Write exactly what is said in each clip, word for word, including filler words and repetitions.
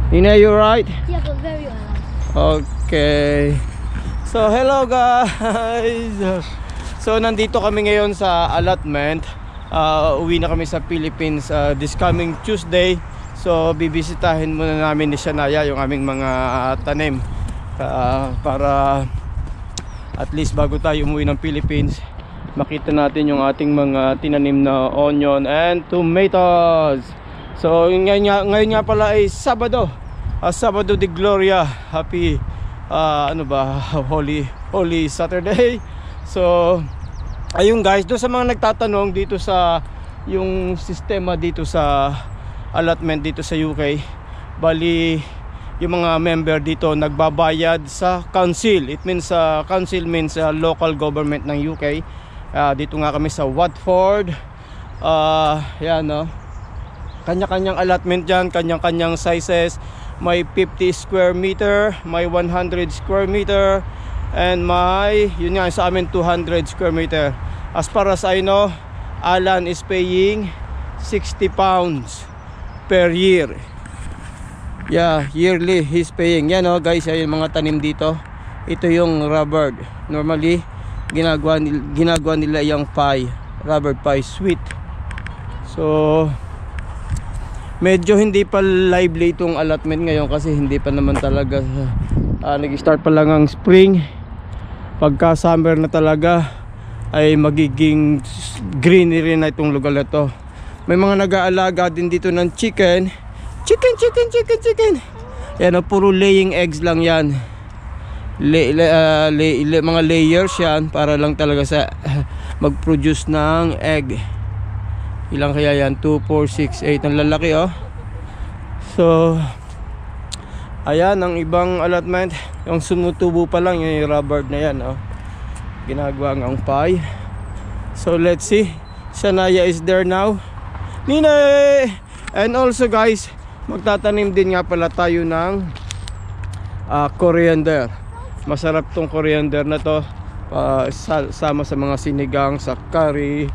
Nina, you right? Yeah, but very well. Okay. So hello guys. So nandito kami ngayon sa allotment. uh, Uwi na kami sa Philippines uh, this coming Tuesday. So bibisitahin muna namin ni Shania yung aming mga uh, tanim uh, para at least bago tayo umuwi ng Philippines, makita natin yung ating mga tinanim na onion and tomatoes. So ngayon nga, ngayon nga pala ay Sabado, uh, Sabado de Gloria. Happy uh, ano ba, Holy Holy Saturday. So ayun guys, doon sa mga nagtatanong dito sa yung sistema dito sa allotment dito sa U K, bali yung mga member dito nagbabayad sa council. It means uh, council means uh, local government ng U K. Uh, dito nga kami sa Watford. Uh, yan no. Kanya-kanyang allotment dyan, kanyang-kanyang sizes. May fifty square meter, may one hundred square meter, and may, yun nga sa amin, two hundred square meter. As far as I know, Alan is paying sixty pounds per year. Yeah, yearly he's paying. Yan o guys, ay yung mga tanim dito. Ito yung rubber. Normally ginagawa, ginagawa nila yung pie, rubber pie, sweet. So medyo hindi pa lively itong allotment ngayon kasi hindi pa naman talaga uh, nag-start pa lang ang spring. Pagka summer na talaga ay magiging greenery na itong lugar na to. May mga nag-aalaga din dito ng chicken. Chicken, chicken, chicken, chicken. Yan o, puro laying eggs lang yan. Le, le, uh, le, le, mga layers yan para lang talaga sa uh, mag-produce ng egg. Ilang kaya yan? two, four, six, eight. Ang lalaki oh. So ayan ang ibang allotment. Yung sumutubo pa lang yung rubber na yan oh. Ginagawa ng pie. So let's see. Shania is there now. Nina! And also guys, magtatanim din nga pala tayo ng uh, coriander. Masarap tong coriander na to, uh, sama sa mga sinigang, sa curry.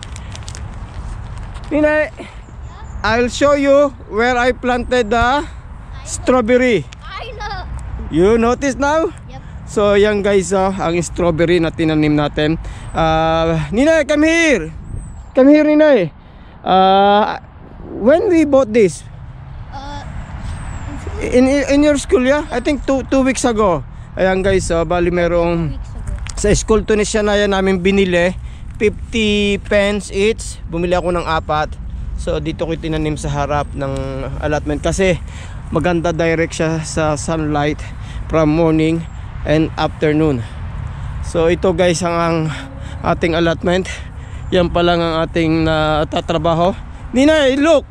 Nina, I'll show you where I planted the strawberry. I know. You notice now? Yep. So yan guys, oh, ang strawberry na tinanim natin. uh, Nina, come here. Come here Nina. uh, When we bought this? Uh, in, in your school, yeah? I think two, two weeks ago. Ayan guys, oh, bali merong sa school to ni Shania namin binili fifty pence each. Bumili ako ng apat. So dito ko tinanim sa harap ng allotment kasi maganda direct siya sa sunlight from morning and afternoon. So ito guys ang, ang ating allotment. Yan pa lang ang ating natatrabaho. Nina, look.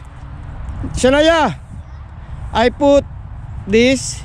Shania, I put this.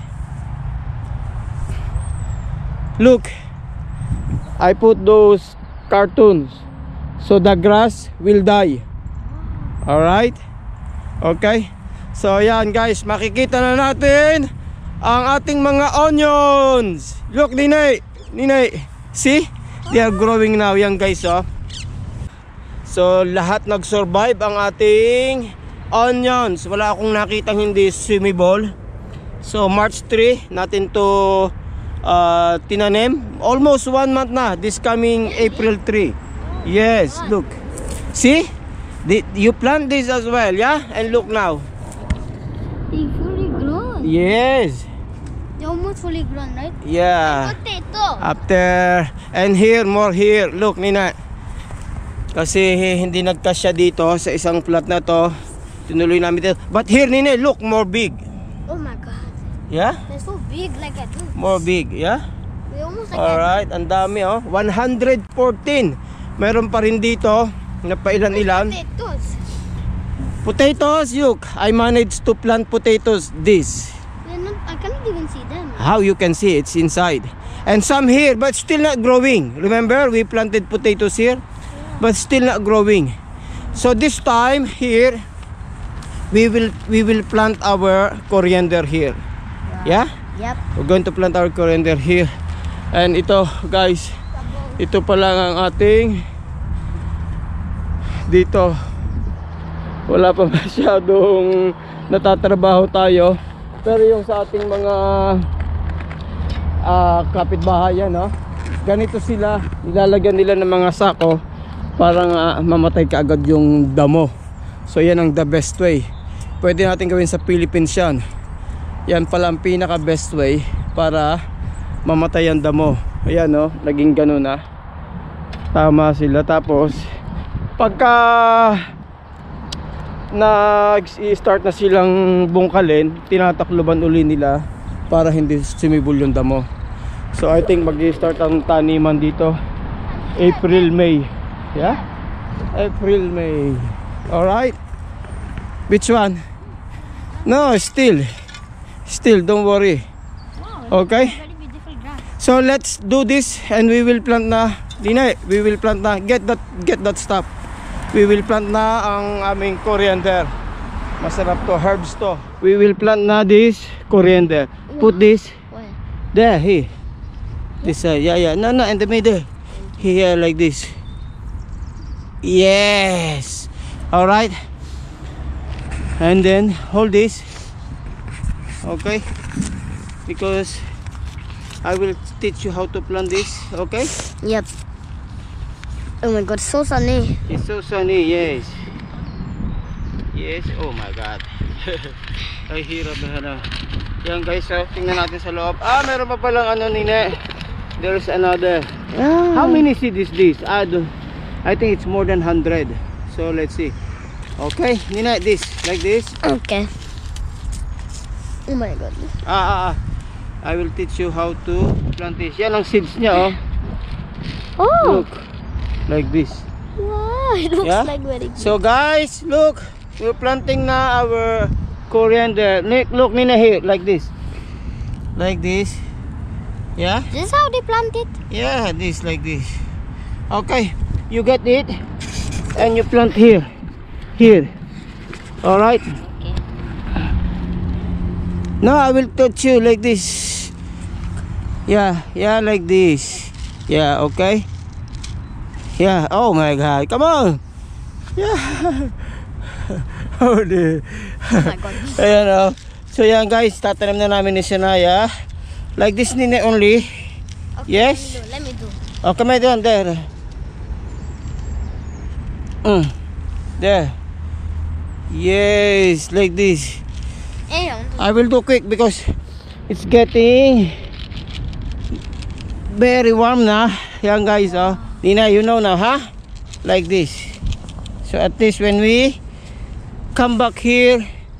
Look, I put those cartoons so the grass will die. Alright? Okay? So yan guys, makikita na natin ang ating mga onions. Look, Ninay, Ninay, see? They are growing now. Yan guys, oh. So lahat nag-survive ang ating onions. Wala akong nakitang hindi swimmable. So March three natin to uh, tinanim. Almost one month na. This coming April three. Yes, look. See? The, you plant this as well, yeah? And look now. they fully grown. Yes. They almost fully grown, right? Yeah. Potato. After, and here, more here. Look, Nina. Kasi hindi nagkasya dito sa isang plot na to. Tinuloy namin dito. But here, Nina, look, more big. Oh my god. Yeah? They're so big, like a tooth. More big, yeah? They almost like Alright, ang dami oh. one hundred fourteen. Meron pa rin dito na pailan-ilan. potatoes. Potatoes, look. I managed to plant potatoes this. They're not, I cannot even see them. How you can see it's inside. And some here, but still not growing. Remember, we planted potatoes here, but still not growing. So this time here, we will we will plant our coriander here. Yeah? Yep. We're going to plant our coriander here. And ito, guys, ito pa lang ang ating dito. Wala pa masyadong natatrabaho tayo. Pero yung sa ating mga uh, kapitbahayan, no? Ganito sila, nilalagyan nila ng mga sako para nga mamatay kaagad yung damo. So yan ang the best way. Pwede natin gawin sa Philippines yan. Yan pala ang pinaka best way para mamatay ang damo. Ayan, no, naging ganun na. Tama sila. Tapos pagka nag-start na silang bungkalin, tinatakloban uli nila para hindi sumibol yung damo. So I think mag-start ang taniman dito April, May. Yeah? April, May. Alright. Which one? No, still. Still, don't worry. Okay? Very beautiful grass. So let's do this and we will plant na. Dine, we will plant na. Get that, get that stuff. We will plant na ang aming coriander. Masarap to, herbs to. We will plant na this coriander. Put this Where? there, here. This side, yeah, yeah. No, no, in the middle. Here, like this. Yes. All right. And then hold this. Okay. Because I will teach you how to plant this. Okay. Yep. Oh my god, so sunny. It's so sunny, yes. Yes, oh my god. Ay, hirap na na. Yan guys, so, tingnan natin sa loob. Ah, meron pa palang ano, Nine. There's another. Oh. How many seeds is this? I don't, I think it's more than one hundred. So let's see. Okay, Nina, this, like this. Okay. Oh my god. Ah, ah, ah. I will teach you how to plant this. Yan ang seeds niya, oh. Oh. Look, like this. Wow, it looks Yeah? like very good. So guys, look, we're planting na our coriander. Look, look, Nina, here, like this. Like this. Yeah? This is how they plant it. Yeah, this, like this. Okay, you get it and you plant here. Here. Alright? Okay. No, I will touch you like this. Yeah, yeah, like this. Yeah, okay? Yeah, oh my god, come on! Yeah. Oh, dear. Oh my god. Ayan, oh. So yan guys, tatanim na namin ni Shania. Like this, Nina, only. Okay, Yes? Let me do. Let me do. Oh, come down there. Mm. There. Yes, like this. Hey, I want to- I will do quick because it's getting very warm na. Yan guys, oh. Nina, you know now, huh? Like this. So at least when we come back here,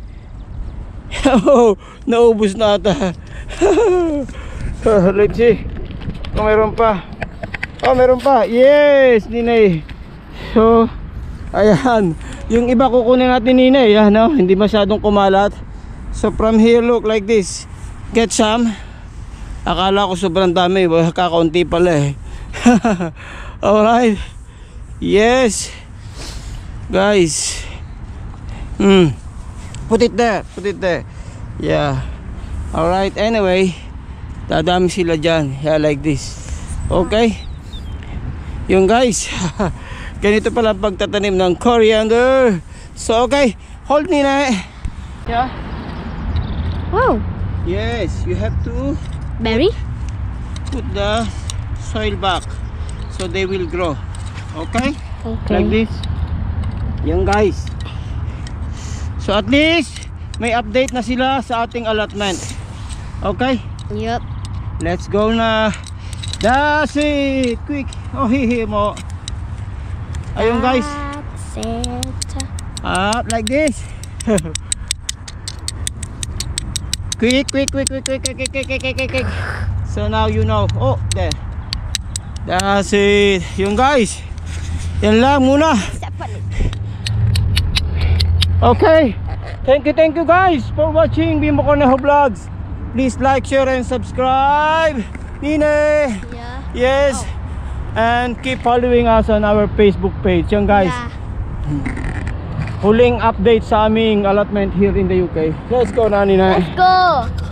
oh, naubos na ata. Let's see kung meron pa. Oh, meron pa. Yes, Nina. So, ayan. Yung iba kukunin natin, Nina. Ayan, no? Hindi masyadong kumalat. So from here, look like this. Get some. Akala ko sobrang dami. Kakaunti pala eh. Alright. Yes. Guys. Mm. Put it there. Put it there. Yeah. Alright. Anyway. Dadami sila dyan. Yeah, like this. Okay. Yung guys. Ganito pala pagtatanim ng coriander. So okay. Hold, Nina. Yeah. Wow. Yes. You have to Berry? put the soil back so they will grow. Okay? Okay. Like this. Yan guys. So at least may update na sila sa ating allotment. Okay? Yep. Let's go na. That's it. Quick. Oh, hihi mo. Ayun guys. That's it. Ah, like this. Quick, quick, quick, quick, quick, quick, quick, quick, quick, quick, quick. So now you know. Oh, there. That's it. Yung guys. Yan lang muna. Step on it. Okay. Thank you, thank you guys for watching Bimbo Cornejo Vlogs. Please like, share, and subscribe. Nine. Yeah. Yes. And keep following us on our Facebook page. Yan guys. Yeah. Huling update sa aming allotment here in the U K. Let's go na, Nina. Let's go.